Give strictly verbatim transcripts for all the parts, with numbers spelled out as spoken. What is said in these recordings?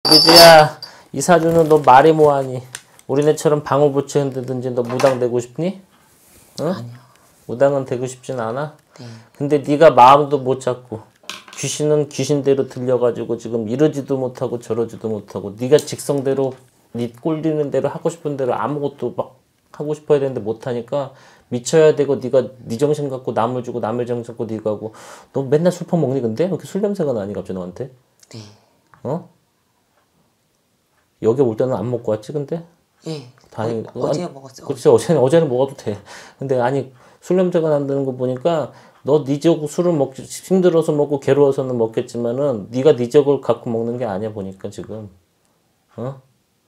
그지야, 이 사주는 너 말이 뭐하니? 우리네처럼 방울부채 흔들든지 너 무당 되고 싶니? 응? 아니요. 무당은 되고 싶진 않아? 네. 근데 네가 마음도 못 잡고 귀신은 귀신대로 들려가지고 지금 이러지도 못하고 저러지도 못하고 네가 직성대로 네 꼴리는 대로 하고 싶은 대로 아무것도 막 하고 싶어야 되는데 못하니까 미쳐야 되고 네가 네 정신 갖고 남을 주고 남의 정신 갖고 네가 하고 너 맨날 술 퍼먹니 근데? 왜 이렇게 술 냄새가 나니 갑자기 너한테? 네. 어? 여기 올 때는 안 먹고 왔지 근데? 예. 다행히 어, 어제 먹었어요. 그렇지 어제는 어제는 먹어도 돼. 근데 아니 술 냄새가 난다는 거 보니까 너 네 적 술을 먹기 힘들어서 먹고 괴로워서는 먹겠지만은 네가 네 적을 갖고 먹는 게 아니야 보니까 지금. 어?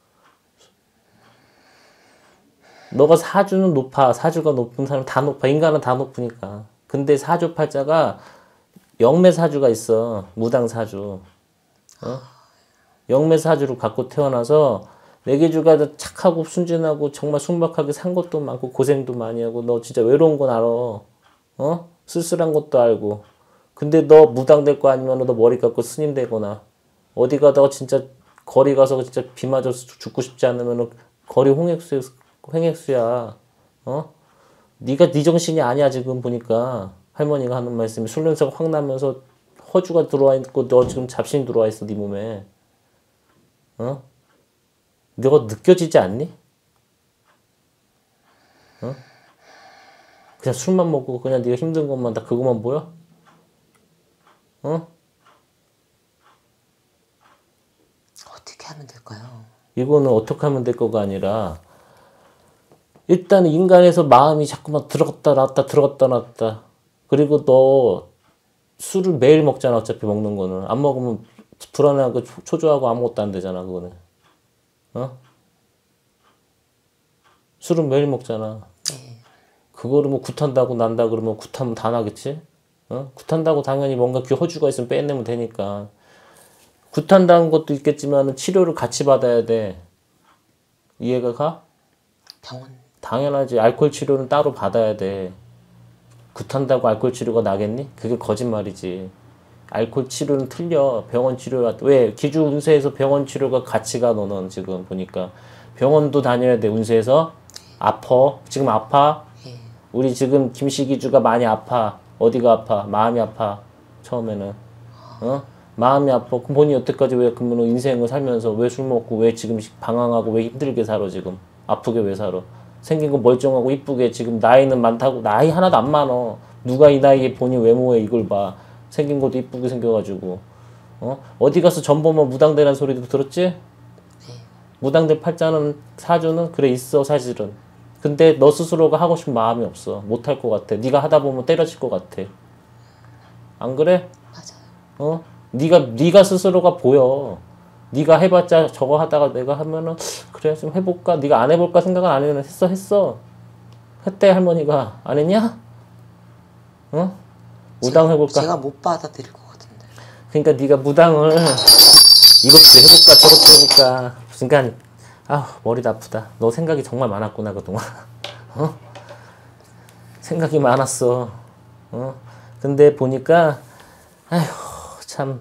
너가 사주는 높아. 사주가 높은 사람 다 높아. 인간은 다 높으니까. 근데 사주팔자가 영매사주가 있어. 무당사주. 어? 영매사주를 갖고 태어나서 내계주가 착하고 순진하고 정말 순박하게 산 것도 많고 고생도 많이 하고 너 진짜 외로운 건 알아. 어? 쓸쓸한 것도 알고. 근데 너 무당 될 거 아니면 너 머리 깎고 스님 되거나 어디 가다가 진짜 거리 가서 진짜 비 맞아서 죽고 싶지 않으면 거리 홍액수 홍액수야. 어? 네가 네 정신이 아니야 지금 보니까 할머니가 하는 말씀이 술 냄새가 확 나면서 허주가 들어와 있고 너 지금 잡신이 들어와 있어 네 몸에. 어? 너가 느껴지지 않니? 어? 그냥 술만 먹고 그냥 네가 힘든 것만 다 그것만 보여? 어? 어떻게 하면 될까요? 이거는 어떻게 하면 될 거가 아니라 일단 인간에서 마음이 자꾸만 들어갔다 나왔다 들어갔다 나왔다. 그리고 너 술을 매일 먹잖아 어차피 먹는 거는. 안 먹으면 불안하고 초조하고 아무것도 안 되잖아 그거는. 어? 술은 매일 먹잖아. 네. 그거를 뭐 굿한다고 난다 그러면 굿하면 다 나겠지? 어? 굿한다고 당연히 뭔가 그 허주가 있으면 빼내면 되니까. 굿한다는 것도 있겠지만 치료를 같이 받아야 돼. 이해가 가? 병원. 당연하지. 알코올 치료는 따로 받아야 돼. 굿한다고 알코올 치료가 나겠니? 그게 거짓말이지. 알코올 치료는 틀려. 병원 치료가 왜? 기주 운세에서 병원 치료가 같이 가 너는 지금 보니까. 병원도 다녀야 돼 운세에서. 아파. 지금 아파. 예. 우리 지금 김씨기주가 많이 아파. 어디가 아파? 마음이 아파. 처음에는. 어? 마음이 아파. 그럼 본인이 여태까지 왜 그러면 인생을 살면서 왜 술 먹고 왜 지금 방황하고 왜 힘들게 살아 지금. 아프게 왜 살아. 생긴 거 멀쩡하고 이쁘게 지금 나이는 많다고. 나이 하나도 안 많어. 누가 이 나이에 본인 외모에 이걸 봐. 생긴 것도 이쁘게 생겨가지고. 어? 어디 가서 전보면 무당대란 소리도 들었지? 네. 무당대 팔자는 사주는 그래 있어 사실은. 근데 너 스스로가 하고 싶은 마음이 없어. 못할 것 같아. 네가 하다 보면 때려칠 것 같아. 안 그래? 맞아요. 어? 네가 네가 스스로가 보여. 네가 해봤자 저거 하다가 내가 하면은 그래 좀 해볼까? 네가 안 해볼까 생각은 안 했는데 했어 했어. 했대 할머니가 안 했냐? 어? 무당 해볼까? 제가 못 받아들일 것 같은데. 그러니까 네가 무당을 이것도 해볼까 저것도 해볼까. 그러니까 아 머리도 아프다. 너 생각이 정말 많았구나 그동안. 어? 생각이 많았어. 어? 근데 보니까 아휴 참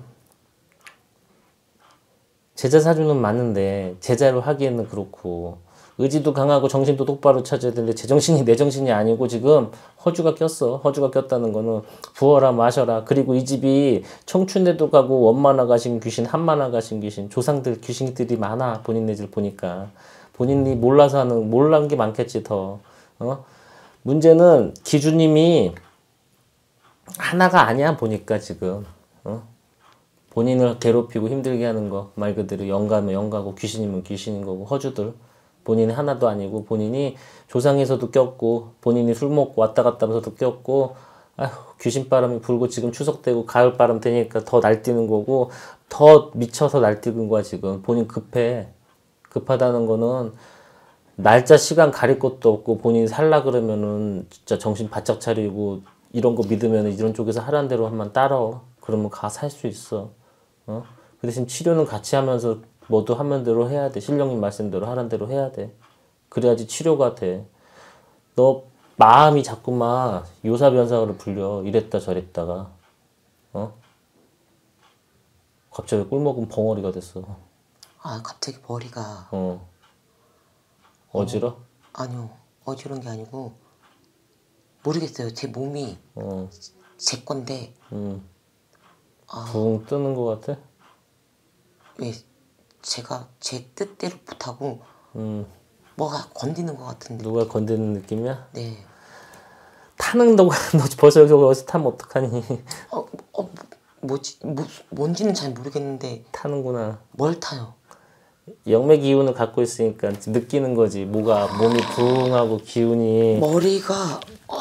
제자 사주는 맞는데 제자로 하기에는 그렇고 의지도 강하고 정신도 똑바로 차져야 되는데 제정신이 내 정신이 아니고 지금 허주가 꼈어. 허주가 꼈다는 거는 부어라 마셔라. 그리고 이 집이 청춘대도 가고 원만화 가신 귀신 한만화 가신 귀신 조상들 귀신들이 많아. 본인네 집 보니까 본인이 몰라서 하는 몰란 게 많겠지 더. 어? 문제는 기주님이 하나가 아니야 보니까 지금. 어? 본인을 괴롭히고 힘들게 하는 거 말 그대로 영가면 영가고 귀신이면 귀신인 거고 허주들 본인이 하나도 아니고 본인이 조상에서도 꼈고 본인이 술 먹고 왔다 갔다 하면서도 꼈고 아휴 귀신바람이 불고 지금 추석 되고 가을바람 되니까 더 날뛰는 거고 더 미쳐서 날뛰는 거야 지금. 본인 급해. 급하다는 거는 날짜 시간 가릴 것도 없고 본인이 살라 그러면은 진짜 정신 바짝 차리고 이런 거 믿으면 이런 쪽에서 하라는 대로 한번 따라. 그러면 가 살 수 있어. 어? 그 대신 치료는 같이 하면서 뭐도 하면 대로 해야 돼. 신령님 말씀대로 하라는 대로 해야 돼. 그래야지 치료가 돼. 너 마음이 자꾸만 요사변사로 불려. 이랬다 저랬다가. 어? 갑자기 꿀 먹은 벙어리가 됐어. 아 갑자기 머리가 어. 어지러? 아니요 어지러운 게 아니고 모르겠어요. 제 몸이 어. 제 건데 음. 아, 붕 뜨는 것 같아? 왜 제가 제 뜻대로 못하고 음. 뭐가 건드는 것 같은데. 누가 건드는 느낌이야? 네. 타는 너, 너 벌써 여기 어디서 타면 어떡하니? 어, 어 뭐, 뭐지 뭐, 뭔지는 잘 모르겠는데 타는구나. 뭘 타요? 영맥 기운을 갖고 있으니까 느끼는 거지. 뭐가 몸이 부응하고 기운이. 머리가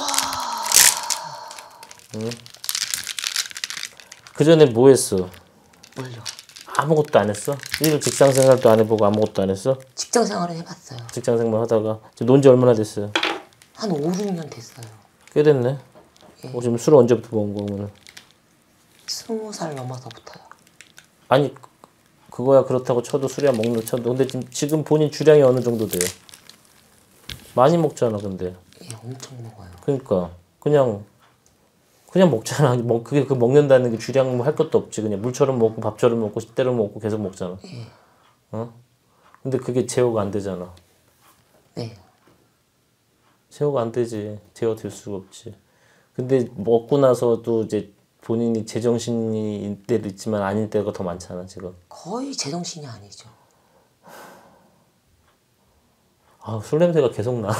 그 전에 뭐 했어? 뭘요? 아무것도 안 했어? 일 직장 생활도 안 해보고 아무것도 안 했어? 직장 생활을 해봤어요. 직장 생활 하다가 지금 논지 얼마나 됐어요? 한 오, 육 년 됐어요. 꽤 됐네. 예. 어, 지금 술 언제부터 먹은 거 그러면? 스무 살 넘어서부터요. 아니 그거야 그렇다고 쳐도 술이야 먹는 쳐도 근데 지금, 지금 본인 주량이 어느 정도 돼요? 많이 먹잖아 근데. 예, 엄청 먹어요. 그러니까 그냥 그냥 먹잖아. 뭐 그게 그 먹는다는 게 주량 뭐 할 것도 없지. 그냥 물처럼 먹고 밥처럼 먹고 식대로 먹고 계속 먹잖아. 예. 어? 근데 그게 제어가 안 되잖아. 네. 제어가 안 되지. 제어될 수가 없지. 근데 먹고 나서도 이제 본인이 제정신일 때도 있지만 아닐 때가 더 많잖아 지금. 거의 제정신이 아니죠. 아, 술 냄새가 계속 나.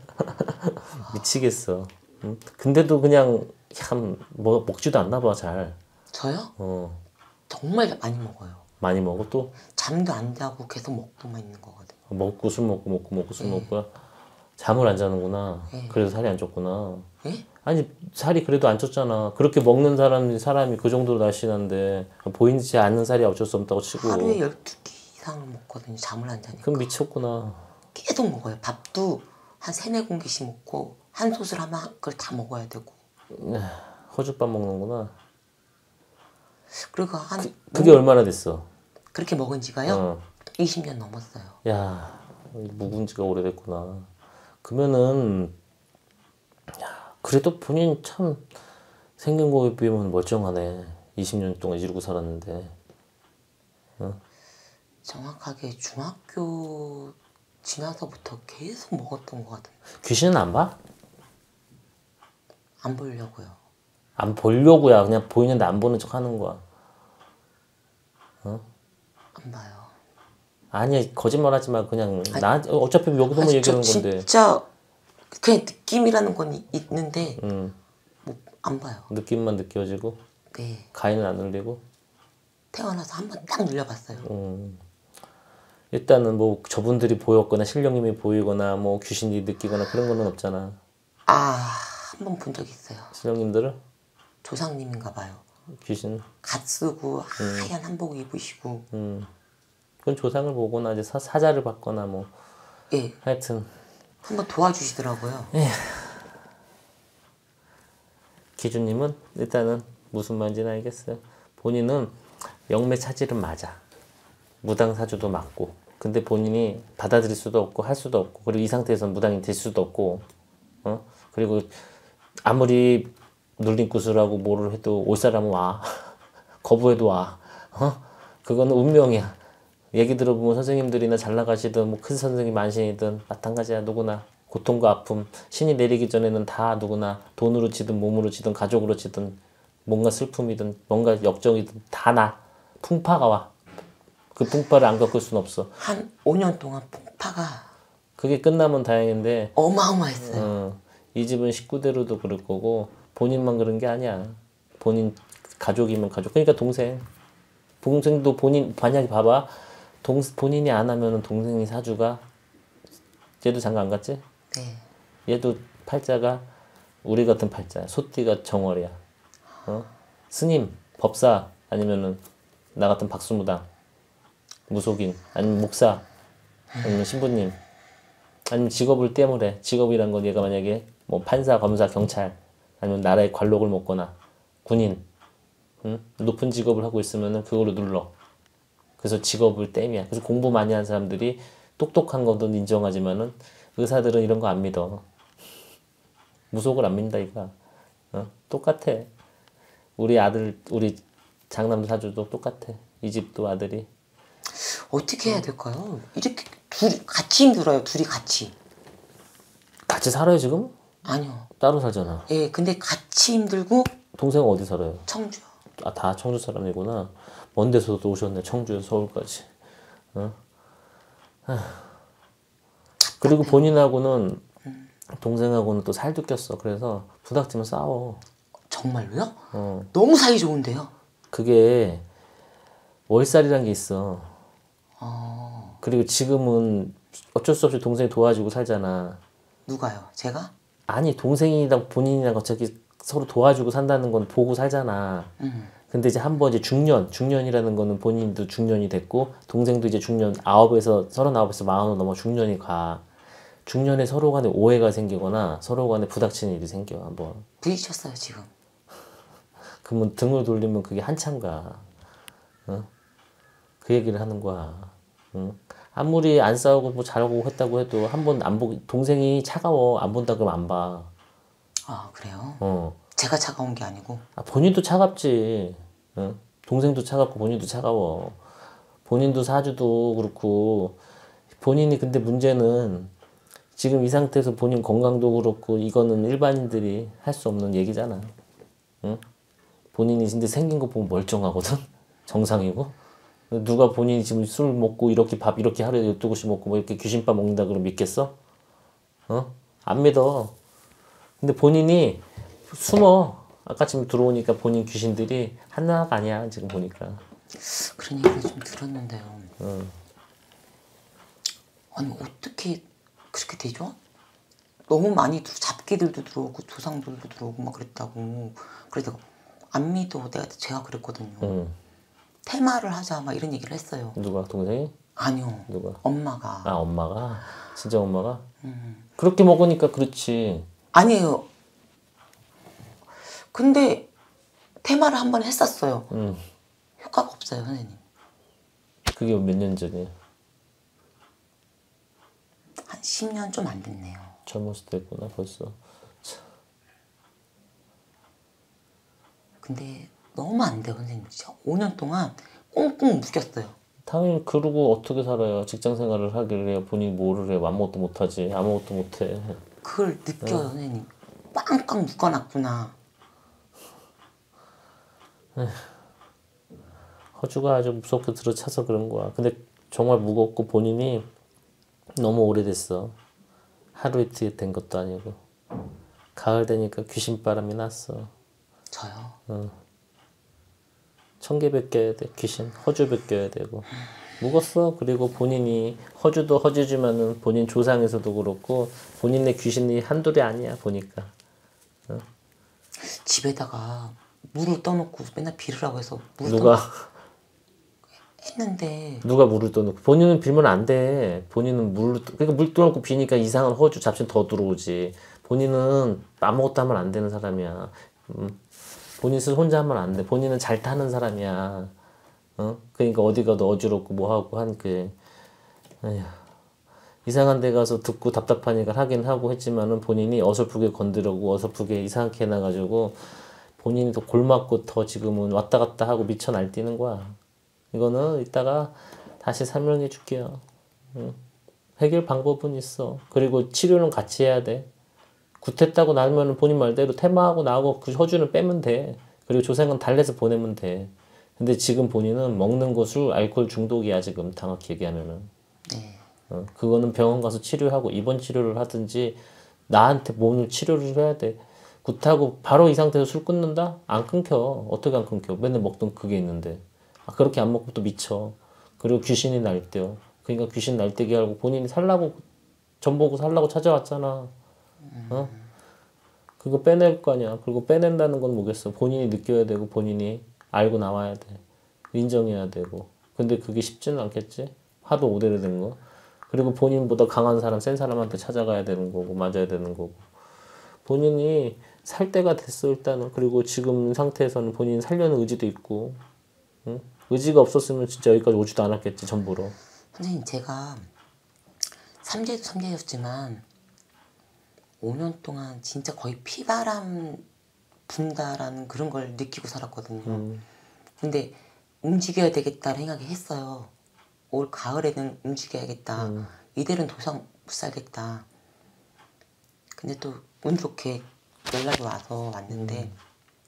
미치겠어. 응? 근데도 그냥 참 뭐 먹지도 않나 봐 잘. 저요? 어, 정말 많이 먹어요. 많이 먹어 또? 잠도 안 자고 계속 먹고만 있는 거거든요. 먹고 술 먹고 먹고 먹고 술 먹고 잠을 안 자는구나. 그래서 살이 안 쪘구나. 예? 아니 살이 그래도 안 쪘잖아. 그렇게 먹는 사람이 사람이 그 정도로 날씬한데 보이지 않는 살이 어쩔 수 없다고 치고. 하루에 열두 끼 이상을 먹거든요. 잠을 안 자니까. 그럼 미쳤구나. 계속 먹어요. 밥도 한 세네 공기씩 먹고 한 솥을 하면 그걸 다 먹어야 되고. 허주밥 먹는구나. 그리고 한 그게 얼마나 됐어? 그렇게 먹은 지가요? 어. 이십 년 넘었어요. 야, 묵은 지가 오래됐구나. 그러면은 야, 그래도 본인 참 생긴 거에 비하면 멀쩡하네. 이십 년 동안 이러고 살았는데. 정확하게 중학교 지나서부터 계속 먹었던 것 같은데. 귀신은 안 봐? 안 보려고요. 안 보려고야. 그냥 보이는데 안 보는 척 하는 거야. 안 봐요. 아니 거짓말 하지 마. 그냥 나 어차피 여기서만 아니, 얘기하는 저 건데. 진짜 그냥 느낌이라는 건 이- 있는데 음, 뭐 안 봐요. 느낌만 느껴지고 네. 가위는 안 울리고. 태어나서 한 번 딱 눌려봤어요. 음. 일단은 뭐 저분들이 보였거나 신령님이 보이거나 뭐 귀신이 느끼거나 그런 거는 없잖아. 아, 한 번 본 적 있어요. 신령님들은 조상님인가 봐요. 귀신. 갓 쓰고 하얀 한복 입으시고. 음. 그건 조상을 보거나 이제 사, 사자를 받거나 뭐 예, 하여튼 한 번 도와주시더라고요. 기준님은 일단은 무슨 말인지는 알겠어요. 본인은 영매 차질은 맞아. 무당 사주도 맞고. 근데 본인이 받아들일 수도 없고 할 수도 없고 그리고 이 상태에서 무당이 될 수도 없고 어? 그리고 아무리 눌린 구슬하고 뭐를 해도 올 사람은 와. 거부해도 와. 어? 그거는 운명이야. 얘기 들어보면 선생님들이나 잘 나가시든 뭐 큰 선생님 만신이든 마찬가지야. 누구나 고통과 아픔 신이 내리기 전에는 다 누구나 돈으로 치든 몸으로 치든 가족으로 치든 뭔가 슬픔이든 뭔가 역정이든 다 나. 풍파가 와. 그 풍파를 안 겪을 순 없어. 한 오 년 동안 풍파가 그게 끝나면 다행인데 어마어마했어요. 어, 이 집은 식구대로도 그럴 거고 본인만 그런 게 아니야. 본인 가족이면 가족. 그러니까 동생. 동생도 본인 만약에 봐봐. 동 본인이 안 하면은 동생이 사주가 얘도 장가 안 갔지? 네. 얘도 팔자가 우리 같은 팔자야. 소띠가 정월이야. 어? 스님, 법사 아니면은 나 같은 박수무당, 무속인 아니면 목사 아니면 신부님 아니면 직업을 때문에 직업이란 건 얘가 만약에 뭐 판사, 검사, 경찰 아니면 나라의 관록을 먹거나 군인 응? 높은 직업을 하고 있으면은 그걸로 눌러. 그래서 직업을 땜이야. 그래서 공부 많이 한 사람들이 똑똑한 거든 인정하지만은 의사들은 이런 거 안 믿어. 무속을 안 믿는다 이거. 어? 똑같아. 우리 아들 우리 장남도 사주도 똑같아. 이 집도 아들이. 어떻게 해야 될까요? 이렇게 둘이 같이 힘들어요. 둘이 같이. 같이 살아요 지금? 아니요. 따로 살잖아. 예, 근데 같이 힘들고 동생은 어디 살아요? 청주요. 아, 다 청주 사람이구나. 먼 데서도 오셨네. 청주에서 서울까지. 어? 아. 그리고 본인하고는 동생하고는 또 살도 꼈어. 그래서 부닥치면 싸워. 정말로요? 어. 너무 사이 좋은데요? 그게 월살이란 게 있어. 어, 그리고 지금은 어쩔 수 없이 동생이 도와주고 살잖아. 누가요? 제가? 아니 동생이랑 본인이랑 어차피 서로 도와주고 산다는 건 보고 살잖아. 음. 근데 이제 한 번 이제 중년, 중년이라는 거는 본인도 중년이 됐고 동생도 이제 중년 아홉에서 서른아홉에서 마흔으로 넘어 중년이 가. 중년에 서로 간에 오해가 생기거나 서로 간에 부닥치는 일이 생겨 한번. 부딪혔어요 지금. 그러면 등을 돌리면 그게 한참 가. 어? 그 얘기를 하는 거야. 응? 아무리 안 싸우고 뭐 잘하고 했다고 해도 한 번 안 보고 동생이 차가워 안 본다 그러면 안 봐. 아 그래요? 어. 제가 차가운 게 아니고. 아, 본인도 차갑지. 응? 동생도 차갑고 본인도 차가워. 본인도 사주도 그렇고 본인이 근데 문제는 지금 이 상태에서 본인 건강도 그렇고 이거는 일반인들이 할 수 없는 얘기잖아. 응? 본인이 근데 생긴 거 보면 멀쩡하거든. 정상이고. 누가 본인이 지금 술 먹고 이렇게 밥 이렇게 하루에 열두 그릇씩 먹고 뭐 이렇게 귀신밥 먹는다 그러면 믿겠어? 어? 안 믿어. 근데 본인이 숨어. 아까 지금 들어오니까 본인 귀신들이 하나가 아니야 지금 보니까. 그런 얘기를 좀 들었는데요. 응. 아니 어떻게 그렇게 되죠? 너무 많이 들- 잡기들도 들어오고 조상들도 들어오고 막 그랬다고. 그래서 안 믿어. 내가 제가 그랬거든요. 응. 테마를 하자 막 이런 얘기를 했어요. 누가 동생이? 아니요. 누가? 엄마가. 아 엄마가? 진짜 엄마가? 음. 그렇게 먹으니까 그렇지. 아니에요. 근데 테마를 한 번 했었어요. 응. 효과가 없어요, 선생님. 그게 몇 년 전이야? 한 십 년 좀 안 됐네요. 젊었을 때구나 벌써. 근데 너무 안 돼요, 선생님. 진짜 오 년 동안 꽁꽁 묶였어요. 당연히 그러고 어떻게 살아요? 직장 생활을 하길래 본인이 뭐를 해? 아무것도 못하지. 아무것도 못해. 그걸 느껴요, 선생님. 빵빵 묶어놨구나. 허주가 아주 무섭게 들어차서 그런 거야. 근데 정말 무겁고 본인이 너무 오래됐어. 하루 이틀 된 것도 아니고. 가을 되니까 귀신바람이 났어. 저요. 청개 벗겨야 돼. 귀신. 허주 벗겨야 되고. 묵었어. 그리고 본인이 허주도 허주지만은 본인 조상에서도 그렇고 본인의 귀신이 한둘이 아니야 보니까. 집에다가 물을 떠놓고 맨날 빌으라고 해서 물을 누가 했는데 누가 물을 떠놓고 본인은 빌면 안 돼. 본인은 물을 떠- 그러니까 물 떠놓고 비니까 이상한 허주 잡신 더 들어오지. 본인은 아무것도 하면 안 되는 사람이야. 음. 본인 스스로 혼자 하면 안 돼. 본인은 잘 타는 사람이야. 어? 그러니까 어디 가도 어지럽고 뭐 하고 한 그. 에휴. 이상한 데 가서 듣고 답답하니까 하긴 하고 했지만은 본인이 어설프게 건드려고 어설프게 이상하게 해놔가지고 본인이 더 골맞고 더 지금은 왔다 갔다 하고 미쳐 날뛰는 거야. 이거는 이따가 다시 설명해 줄게요. 응. 해결 방법은 있어. 그리고 치료는 같이 해야 돼. 굿했다고 나면은 본인 말대로 테마하고 나하고 그 허주는 빼면 돼. 그리고 조생은 달래서 보내면 돼. 근데 지금 본인은 먹는 거 술, 알코올 중독이야 지금 정확히 얘기하면은. 네. 어, 그거는 병원 가서 치료하고 입원 치료를 하든지 나한테 몸을 치료를 해야 돼. 굿하고 바로 이 상태에서 술 끊는다? 안 끊겨. 어떻게 안 끊겨? 맨날 먹던 그게 있는데. 아, 그렇게 안 먹고 또 미쳐. 그리고 귀신이 날뛰어. 그러니까 귀신 날뛰게 하고 본인이 살라고 전 보고 살라고 찾아왔잖아. 어? 그거 빼낼 거 아니야. 그리고 빼낸다는 건 뭐겠어. 본인이 느껴야 되고 본인이 알고 나와야 돼. 인정해야 되고. 근데 그게 쉽지는 않겠지. 하도 오래된 된 거. 그리고 본인보다 강한 사람, 센 사람한테 찾아가야 되는 거고 맞아야 되는 거고. 본인이 살 때가 됐어 일단은. 그리고 지금 상태에서는 본인이 살려는 의지도 있고. 응? 의지가 없었으면 진짜 여기까지 오지도 않았겠지 전부로. 선생님 제가 삼재도 삼재였지만 오 년 동안 진짜 거의 피바람 분다라는 그런 걸 느끼고 살았거든요. 음. 근데 움직여야 되겠다는 생각이 했어요. 올 가을에는 움직여야겠다. 음. 이대로는 도상 못 살겠다. 근데 또 운 좋게 연락이 와서 왔는데 음.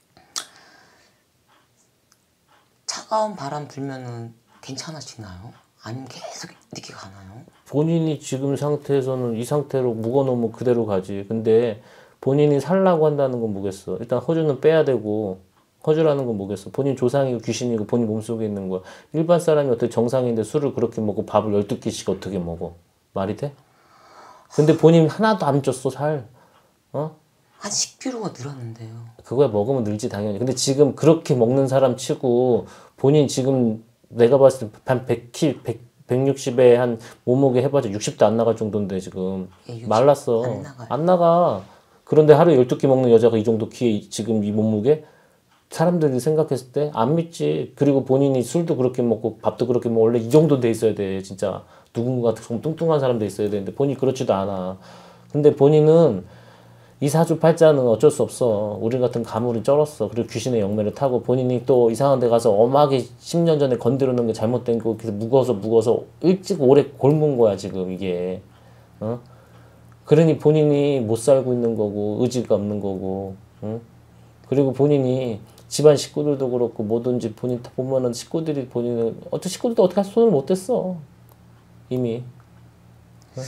차가운 바람 불면은 괜찮아지나요? 아니면 계속 이렇게 가나요? 본인이 지금 상태에서는 이 상태로 묵어놓으면 그대로 가지. 근데 본인이 살라고 한다는 건 뭐겠어. 일단 허주는 빼야 되고, 허주라는 건 뭐겠어. 본인 조상이고 귀신이고 본인 몸속에 있는 거야. 일반 사람이 어떻게 정상인데 술을 그렇게 먹고 밥을 열두 끼씩 어떻게 먹어. 말이 돼? 근데 본인 하나도 안 쪘어, 살. 어? 한 십 킬로그램가 늘었는데요. 그거야 먹으면 늘지 당연히. 근데 지금 그렇게 먹는 사람 치고 본인 지금 내가 봤을 때 한 백 킬로그램, 백, 백육십에 한 몸무게 해봐자 육십도 안 나갈 정도인데 지금 예, 육십 말랐어. 안 나가요. 안 나가. 그런데 하루에 열두 끼 먹는 여자가 이 정도 키에 지금 이 몸무게? 사람들이 생각했을 때 안 믿지. 그리고 본인이 술도 그렇게 먹고 밥도 그렇게 먹고 원래 이 정도 돼 있어야 돼. 진짜 누군가 좀 뚱뚱한 사람 돼 있어야 되는데 본인이 그렇지도 않아. 근데 본인은 이사주팔자는 어쩔 수 없어. 우리 같은 가물이 쩔었어. 그리고 귀신의 영매를 타고 본인이 또 이상한 데 가서 엄하게 십 년 전에 건드려 놓은 게 잘못된 거 그래서 묵어서 묵어서 일찍 오래 골문 거야 지금 이게. 어? 그러니 본인이 못 살고 있는 거고 의지가 없는 거고. 응? 그리고 본인이 집안 식구들도 그렇고 뭐든지 본인 다 보면은 식구들이 본인은 어떻게 식구들도 어떻게 손을 못 댔어. 이미. 응?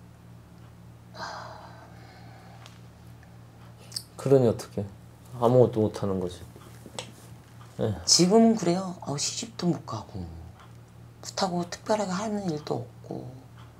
그러니 어떻게 아무것도 못하는 거지. 지금은 그래요. 어, 시집도 못 가고 그렇다고 특별하게 하는 일도 없고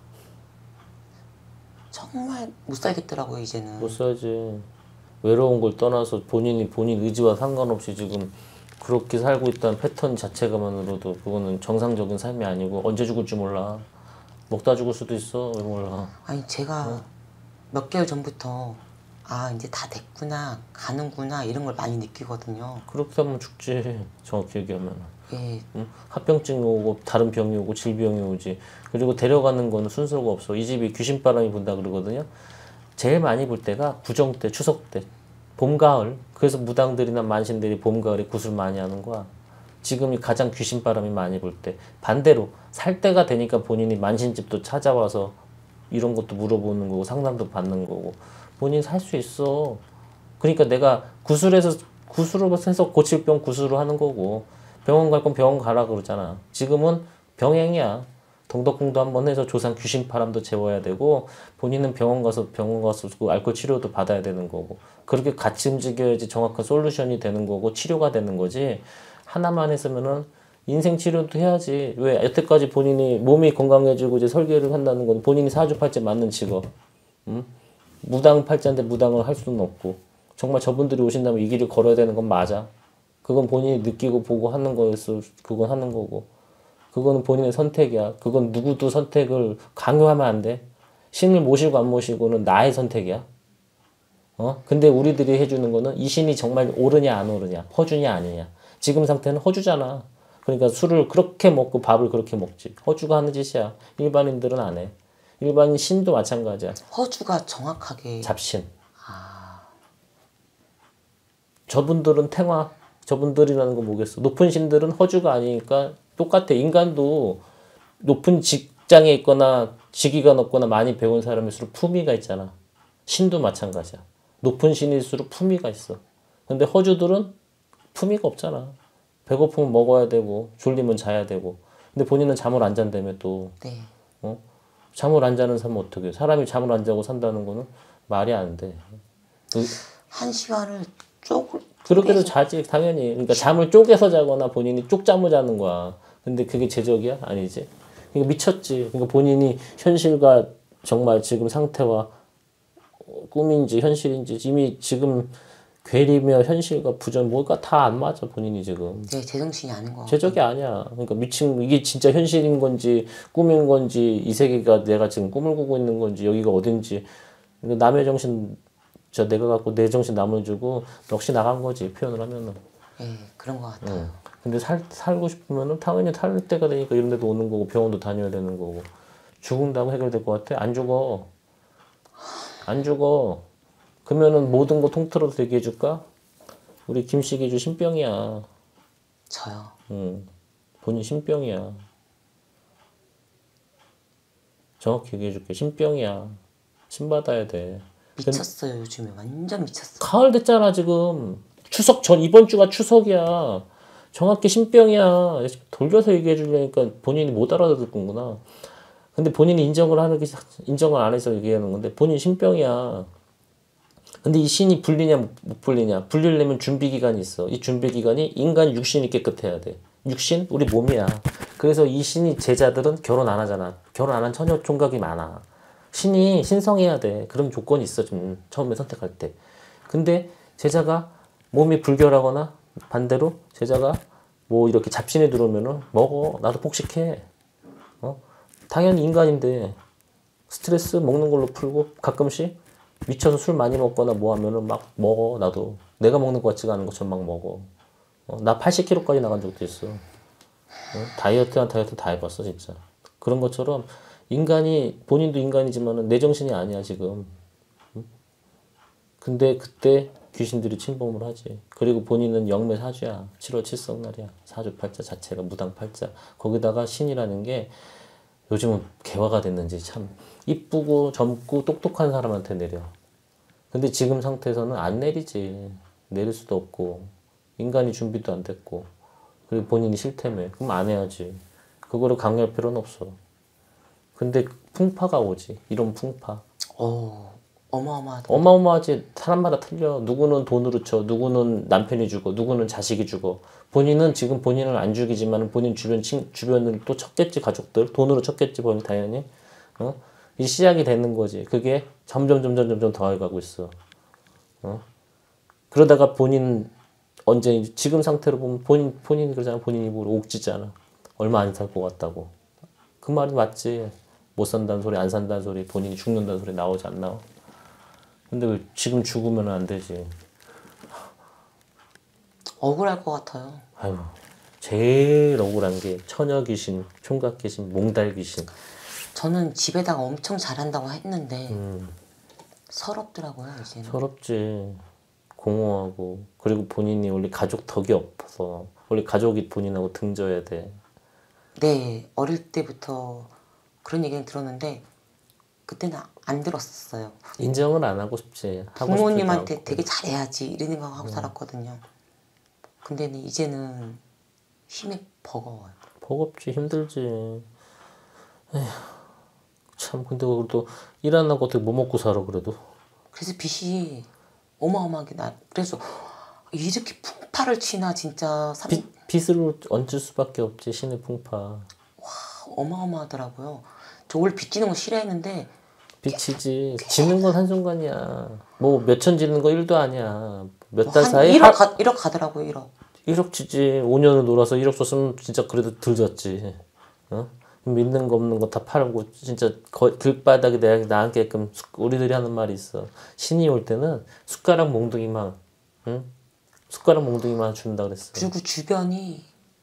정말 못 살겠더라고요 이제는. 못 살지. 외로운 걸 떠나서 본인이 본인 의지와 상관없이 지금 그렇게 살고 있다는 패턴 자체가만으로도 그거는 정상적인 삶이 아니고 언제 죽을지 몰라. 먹다 죽을 수도 있어. 왜 몰라. 아니 제가 몇 개월 전부터 아 이제 다 됐구나 가는구나 이런 걸 많이 느끼거든요. 그렇게 하면 죽지. 정확히 얘기하면. 예, 응? 합병증이 오고 다른 병이 오고 질병이 오지. 그리고 데려가는 거는 순서가 없어. 이 집이 귀신바람이 분다 그러거든요. 제일 많이 불 때가 구정 때, 추석 때, 봄, 가을. 그래서 무당들이나 만신들이 봄, 가을에 구슬 많이 하는 거야. 지금이 가장 귀신바람이 많이 불 때. 반대로 살 때가 되니까 본인이 만신집도 찾아와서 이런 것도 물어보는 거고 상담도 받는 거고. 본인 살 수 있어. 그러니까 내가 구슬해서 구슬로 해서 고칠 병 구슬로 하는 거고 병원 갈 건 병원 가라 그러잖아. 지금은 병행이야. 동덕궁도 한번 해서 조상 귀신 바람도 재워야 되고 본인은 병원 가서 병원 가서 그 알코올 치료도 받아야 되는 거고 그렇게 같이 움직여야지 정확한 솔루션이 되는 거고 치료가 되는 거지. 하나만 했으면은 인생 치료도 해야지. 왜 여태까지 본인이 몸이 건강해지고 이제 설계를 한다는 건 본인이 사주팔자 맞는 직업. 응? 무당 팔자인데 무당을 할 수는 없고 정말 저분들이 오신다면 이 길을 걸어야 되는 건 맞아. 그건 본인이 느끼고 보고 하는 거였어. 그건 하는 거고. 그거는 본인의 선택이야. 그건 누구도 선택을 강요하면 안 돼. 신을 모시고 안 모시고는 나의 선택이야. 어? 근데 우리들이 해주는 거는 이 신이 정말 옳으냐 안 옳으냐, 허주냐 아니냐. 지금 상태는 허주잖아. 그러니까 술을 그렇게 먹고 밥을 그렇게 먹지. 허주가 하는 짓이야. 일반인들은 안 해. 일반인 신도 마찬가지야. 허주가 정확하게 잡신. 저분들은 탱화, 저분들이라는 건 뭐겠어. 높은 신들은 허주가 아니니까 똑같아. 인간도 높은 직장에 있거나 직위가 높거나 많이 배운 사람일수록 품위가 있잖아. 신도 마찬가지야. 높은 신일수록 품위가 있어. 근데 허주들은 품위가 없잖아. 배고프면 먹어야 되고 졸리면 자야 되고. 근데 본인은 잠을 안 잔다며 또. 네. 어? 잠을 안 자는 사람은 어떻게 해? 사람이 잠을 안 자고 산다는 거는 말이 안 돼. 그, 한 시간을 쪼글 그렇게도 자지 당연히. 그러니까 잠을 쪼개서 자거나 본인이 쪽잠을 자는 거야. 근데 그게 제적이야? 아니지. 그러니까 미쳤지. 그러니까 본인이 현실과 정말 지금 상태와 꿈인지 현실인지 이미 지금 괴리며 현실과 부전 뭐가 다 안 맞아 본인이 지금. 네, 제정신이 아닌 거. 제적이 아니야. 그러니까 미친 이게 진짜 현실인 건지 꿈인 건지 이 세계가 내가 지금 꿈을 꾸고 있는 건지 여기가 어딘지. 그러니까 남의 정신 저 내가 갖고 내 정신 남을 주고 넋이 나간 거지 표현을 하면은. 예, 그런 것 같아요. 응. 근데 살 살고 싶으면은 당연히 살 때가 되니까 이런 데도 오는 거고 병원도 다녀야 되는 거고. 죽은다고 해결될 것 같아? 안 죽어. 안 죽어. 그러면은 모든 거 통틀어서 얘기해 줄까? 우리 김씨기주 신병이야. 저요. 응. 본인 신병이야. 정확히 얘기해줄게. 신병이야. 신 받아야 돼. 미쳤어요. 요즘에 완전 미쳤어. 가을 됐잖아 지금. 추석 전 이번 주가 추석이야. 정확히 신병이야. 돌려서 얘기해 주려니까 본인이 못 알아듣는구나. 근데 본인이 인정을 하는 게 인정을 안 해서 얘기하는 건데 본인 신병이야. 근데 이 신이 불리냐 못 불리냐. 불리려면 준비 기간이 있어. 이 준비 기간이 인간 육신이 깨끗해야 돼. 육신? 우리 몸이야. 그래서 이 신이 제자들은 결혼 안 하잖아. 결혼 안 한 처녀 총각이 많아. 신이 신성해야 돼. 그런 조건이 있어. 좀 처음에 선택할 때. 근데 제자가 몸이 불결하거나 반대로 제자가 뭐 이렇게 잡신에 들어오면은 먹어. 나도 폭식해. 어? 당연히 인간인데 스트레스 먹는 걸로 풀고 가끔씩 미쳐서 술 많이 먹거나 뭐 하면은 막 먹어. 나도 내가 먹는 것 같지가 않은 것처럼 막 먹어. 어, 나 팔십 킬로그램까지 나간 적도 있어. 어? 다이어트한 다이어트 다 해봤어 진짜. 그런 것처럼 인간이 본인도 인간이지만은 내 정신이 아니야 지금. 응? 근데 그때 귀신들이 침범을 하지. 그리고 본인은 영매 사주야. 칠월 칠성날이야. 사주팔자 자체가 무당팔자. 거기다가 신이라는 게 요즘은 개화가 됐는지 참 이쁘고 젊고 똑똑한 사람한테 내려. 근데 지금 상태에서는 안 내리지. 내릴 수도 없고 인간이 준비도 안 됐고 그리고 본인이 싫다며. 그럼 안 해야지. 그거를 강요할 필요는 없어. 근데 풍파가 오지. 이런 풍파. 어, 어마어마하다. 어마어마하지. 사람마다 틀려. 누구는 돈으로 쳐. 누구는 남편이 주고 누구는 자식이 주고. 본인은 지금 본인을 안 죽이지만 본인 주변 친, 주변을 또 쳤겠지. 가족들. 돈으로 쳤겠지. 본인 당연히. 어? 이 시작이 되는 거지. 그게 점점 점점 점점 더해가고 있어. 어? 그러다가 본인 언제 지금 상태로 보면 본인 본인이 그러잖아. 본인 입으로 옥지잖아. 얼마 안 살 것 같다고. 그 말이 맞지. 못 산다는 소리, 안 산다는 소리, 본인이 죽는다는 소리 나오지 안 나와. 근데 왜 지금 죽으면 안 되지. 억울할 것 같아요. 아유, 제일 억울한 게 처녀 귀신, 총각 귀신, 몽달 귀신. 저는 집에다가 엄청 잘한다고 했는데 음, 서럽더라고요 이제는. 서럽지. 공허하고. 그리고 본인이 원래 가족 덕이 없어서 원래 가족이 본인하고 등져야 돼. 네, 어릴 때부터 그런 얘기는 들었는데 그때는 안 들었어요. 인정을 안 하고 싶지. 하고 부모님한테 싶지도 되게 않고. 잘해야지 이런 생각하고 음. 살았거든요. 근데 이제는 힘이 버거워요. 버겁지, 힘들지. 에휴, 참, 근데 그래도 일 안 하고 어떻게 뭐 먹고 살아, 그래도. 그래서 빚이 어마어마하게 나. 그래서 이렇게 풍파를 치나 진짜 삼, 빚, 빚으로 얹을 수밖에 없지, 신의 풍파. 어마어마하더라고요. 저 원래 빚 지는 거 싫어했는데 빚이지. 지는 건 한순간이야. 뭐 몇천 지는 거 일도 아니야. 몇 뭐 달 한 사이 일억, 하, 가, 일억 가더라고요. 일억. 일억 지지. 오 년을 놀아서 일억 줬으면 진짜 그래도 덜 졌지. 어? 믿는 거 없는 거 다 팔고 진짜 거, 길바닥에 내가 나앉게끔 우리들이 하는 말이 있어. 신이 올 때는 숟가락 몽둥이만, 응? 숟가락 몽둥이만 준다 그랬어. 그리고 주변이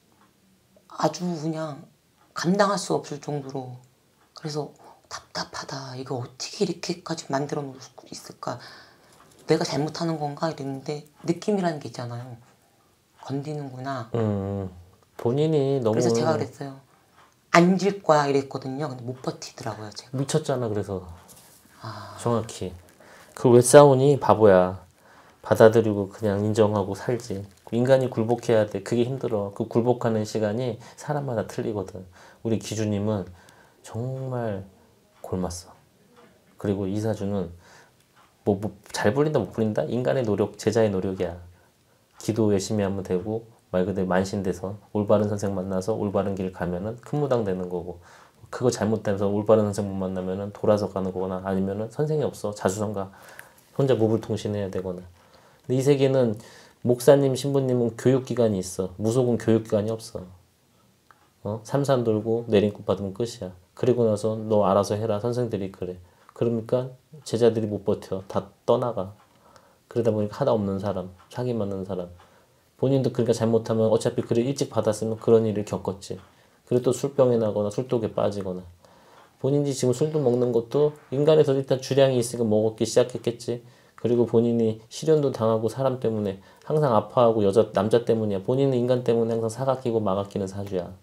아주 그냥 감당할 수 없을 정도로. 그래서 답답하다. 이거 어떻게 이렇게까지 만들어 놓을 수 있을까? 내가 잘못하는 건가? 이랬는데 느낌이라는 게 있잖아요. 건드는구나. 음, 본인이 너무 그래서 제가 그랬어요. 안 질 거야 이랬거든요. 근데 못 버티더라고요. 제가. 미쳤잖아. 그래서 아, 정확히 그 왜 싸우니 바보야. 받아들이고 그냥 인정하고 살지. 인간이 굴복해야 돼. 그게 힘들어. 그 굴복하는 시간이 사람마다 틀리거든. 우리 기주님은 정말 골맞어. 그리고 이사주는 뭐 잘 불린다 못 불린다? 인간의 노력, 제자의 노력이야. 기도 열심히 하면 되고 말 그대로 만신돼서 올바른 선생 만나서 올바른 길 가면은 큰 무당 되는 거고 그거 잘못돼서 올바른 선생 못 만나면은 돌아서 가는 거거나 아니면은 선생이 없어. 자수성가 혼자 무불통신해야 되거나. 근데 이 세계는 목사님, 신부님은 교육기관이 있어. 무속은 교육기관이 없어. 어? 삼산 돌고 내린꽃 받으면 끝이야. 그리고 나서 너 알아서 해라. 선생들이 그래. 그러니까 제자들이 못 버텨. 다 떠나가. 그러다 보니까 하다 없는 사람, 사기 맞는 사람. 본인도 그러니까 잘못하면 어차피 그래 일찍 받았으면 그런 일을 겪었지. 그리고 또 술병에 나거나 술독에 빠지거나. 본인이 지금 술도 먹는 것도 인간에서 일단 주량이 있으니까 먹었기 시작했겠지. 그리고 본인이 실연도 당하고 사람 때문에 항상 아파하고 여자 남자 때문이야. 본인은 인간 때문에 항상 사가 끼고 마가 끼는 사주야.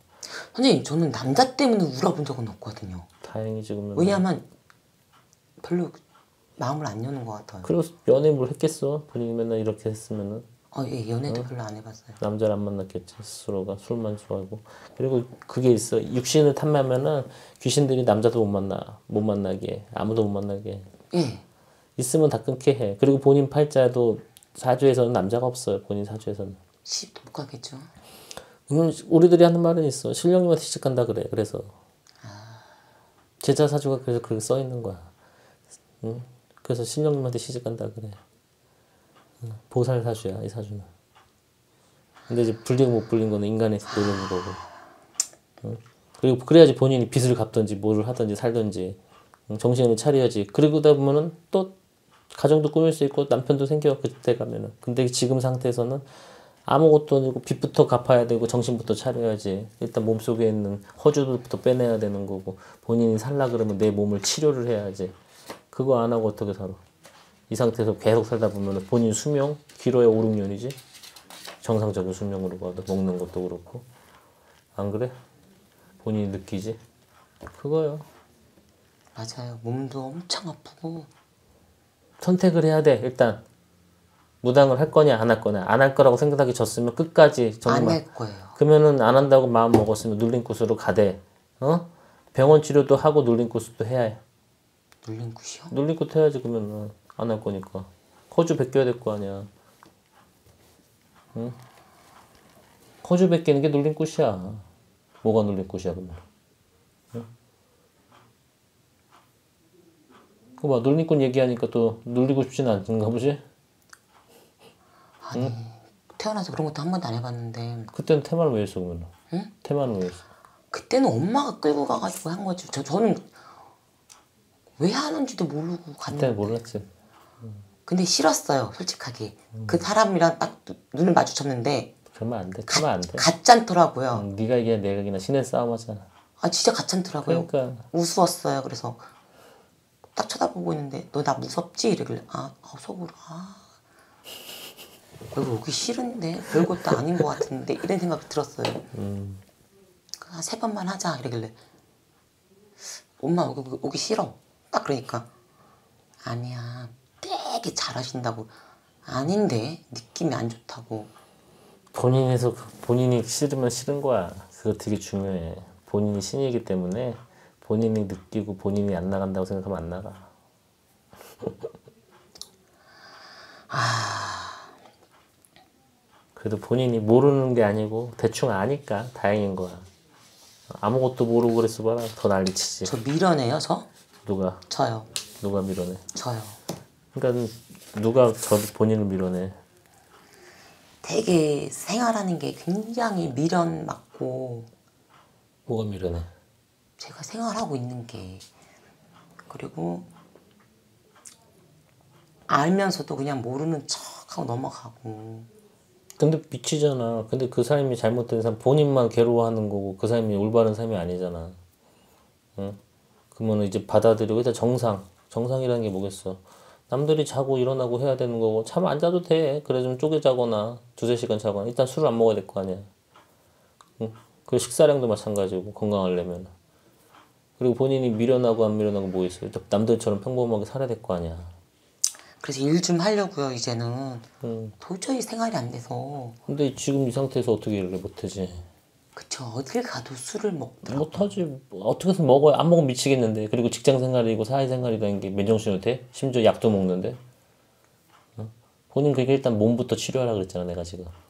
선생님 저는 남자 때문에 울어본 적은 없거든요. 다행히 지금은. 왜냐하면 별로 마음을 안 여는 것 같아요. 그리고 연애 뭘 했겠어? 본인이 맨날 이렇게 했으면은. 어, 예, 연애도 별로 안 해봤어요. 남자를 안 만났겠지 스스로가. 술만 좋아하고. 그리고 그게 있어. 육신을 탐하면은 귀신들이 남자도 못 만나. 못 만나게 해. 아무도 못 만나게 해. 예. 있으면 다 끊게 해. 그리고 본인 팔자도 사주에서는 남자가 없어요. 본인 사주에서는. 시집도 못 가겠죠. 음, 우리들이 하는 말은 있어. 신령님한테 시집간다 그래. 그래서 제자 사주가 그래서 그렇게 써 있는 거야. 응? 그래서 신령님한테 시집간다 그래. 응. 보살 사주야 이 사주는. 근데 이제 불리고 못 불린 거는 인간의 노력인 거고. 응? 그리고 그래야지 본인이 빚을 갚든지 뭐를 하든지 살든지 응? 정신을 차려야지. 그러다 보면은 또 가정도 꾸밀 수 있고 남편도 생겨 그때 가면은. 근데 지금 상태에서는 아무것도 아니고 빚부터 갚아야 되고 정신부터 차려야지. 일단 몸속에 있는 허주부터 빼내야 되는 거고 본인이 살라 그러면 내 몸을 치료를 해야지. 그거 안 하고 어떻게 살아. 이 상태에서 계속 살다 보면 본인 수명 길어야 오, 육 년이지. 정상적인 수명으로 봐도 먹는 것도 그렇고. 안 그래? 본인이 느끼지? 그거요. 맞아요. 몸도 엄청 아프고. 선택을 해야 돼. 일단 무당을 할 거냐 안 할 거냐. 안 할 거라고 생각하기 졌으면 끝까지 안 정말. 할 거예요. 그러면은 안 한다고 마음 먹었으면 눌림굿으로 가대. 어? 병원 치료도 하고 눌림굿도 해야 해. 눌림굿이요? 눌림굿 해야지. 그러면은 안 할 거니까. 허주 베껴야 될 거 아니야. 응? 허주 베끼는 게 눌림굿이야. 뭐가 눌림굿이야 그러면. 응? 그거 봐. 눌림굿 얘기하니까 또 눌리고 싶진 않은가 보지? 아니 태어나서 그런 것도 한 번도 안 해봤는데 그때는 테마를 왜 했어 그러면? 응? 테마는 왜 했어? 그때는 엄마가 끌고 가가지고 한 거지. 저, 저는 왜 하는지도 모르고 그때는 갔는데 몰랐지. 근데 싫었어요 솔직하게. 그 사람이랑 딱 눈- 눈을 마주쳤는데 그러면 안 돼. 그러면 안 돼. 가짠더라고요. 응, 네가 이기나 내가 이기나 신의 싸움 하잖아. 아 진짜 가짠더라고요. 그러니까 우스웠어요. 그래서 딱 쳐다보고 있는데 너 나 무섭지? 이러길래 아, 아 속으로 아 여기 오기 싫은데 별것도 아닌 것 같은데 이런 생각이 들었어요. 음. 한 세 번만 하자 이러길래 엄마 오기, 오기 싫어. 딱 그러니까 아니야 되게 잘하신다고. 아닌데 느낌이 안 좋다고. 본인에서 본인이 싫으면 싫은 거야. 그거 되게 중요해. 본인이 신이기 때문에 본인이 느끼고 본인이 안 나간다고 생각하면 안 나가. 그래도 본인이 모르는 게 아니고 대충 아니까 다행인 거야. 아무것도 모르고 그랬어 봐라. 더 난리치지. 저 밀어내요 저? 누가 저요. 누가 밀어내. 저요. 그러니까 누가 저 본인을 밀어내. 되게 생활하는 게 굉장히 미련 많고 뭐가 밀어내. 제가 생활하고 있는 게 그리고 알면서도 그냥 모르는 척하고 넘어가고. 근데 미치잖아. 근데 그 사람이 잘못된 사람 본인만 괴로워하는 거고 그 사람이 올바른 삶이 아니잖아. 응? 그러면 이제 받아들이고 일단 정상. 정상이라는 게 뭐겠어. 남들이 자고 일어나고 해야 되는 거고 잠 안 자도 돼. 그래 좀 쪼개 자거나 두세 시간 자거나 일단 술을 안 먹어야 될 거 아니야. 응? 그 식사량도 마찬가지고 건강하려면. 그리고 본인이 미련하고 안 미련하고 뭐 있어요. 남들처럼 평범하게 살아야 될 거 아니야. 그래서 일 좀 하려고요 이제는. 응. 도저히 생활이 안 돼서. 근데 지금 이 상태에서 어떻게 일을 못하지? 그쵸. 어딜 가도 술을 먹더라고요. 못하지. 어떻게 해서 먹어야 안 먹으면 미치겠는데. 그리고 직장생활이고 사회생활이라는 게 맨정신으로 돼? 심지어 약도 먹는데. 응? 본인 그게 일단 몸부터 치료하라 그랬잖아 내가 지금.